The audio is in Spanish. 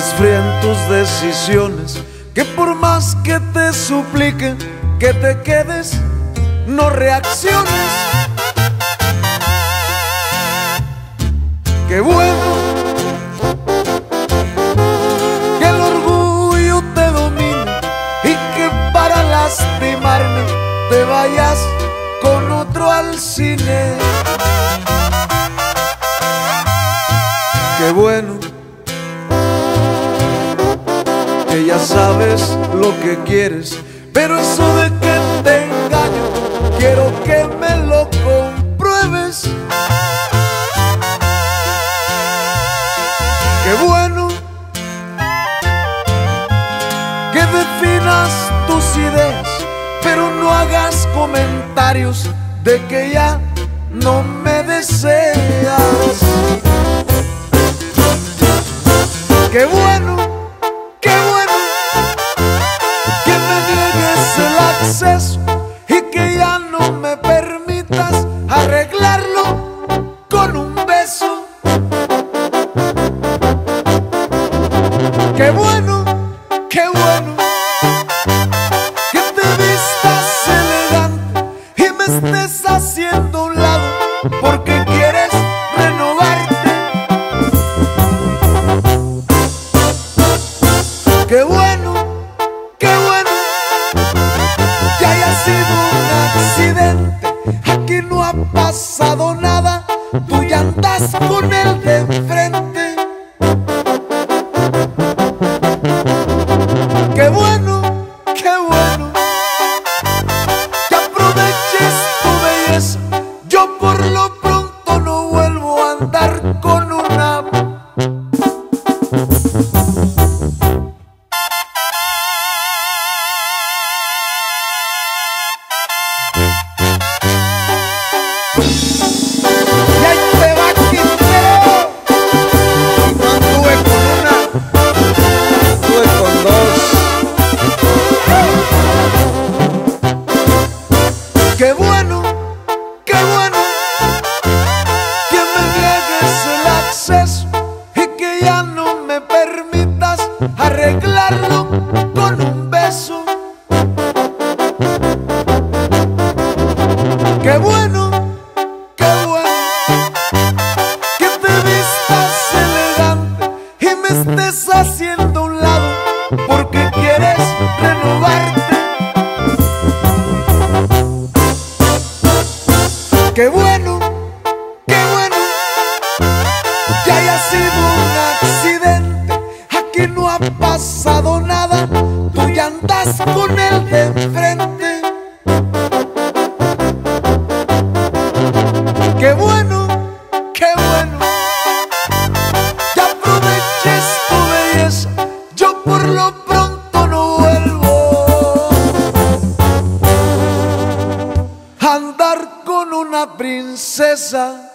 desfríen tus decisiones, que por más que te supliquen que te quedes, no reacciones. Qué bueno que el orgullo te domine y que para lastimarme te vayas con otro al cine. Qué bueno que ya sabes lo que quieres, pero eso de que te engaño, quiero que me lo compruebes. Qué bueno que definas tus ideas, pero no hagas comentarios de que ya no me deseas. Qué bueno que me niegues el acceso y que ya no me permitas arreglarlo con un beso. Qué bueno que te vistas elegante y me estés haciendo a un lado porque quieres renovarte. Qué bueno que haya sido un accidente, aquí no ha pasado nada, tú ya andas con el de enfrente. Qué bueno que aproveches tu belleza, yo por lo pronto no vuelvo a andar con una. Y ahí te va Quintero, y no anduve con una, anduve con dos. Qué bueno que me niegues el acceso y que ya no me permitas arreglarlo con un beso. Qué bueno que te vistas elegante y me estés haciendo a un lado porque quieres renovarte. Qué bueno que haya sido un accidente, aquí no ha pasado nada, tú ya andas con el de enfrente. Qué bueno que aproveches tu belleza, yo por lo pronto no vuelvo a andar con una princesa.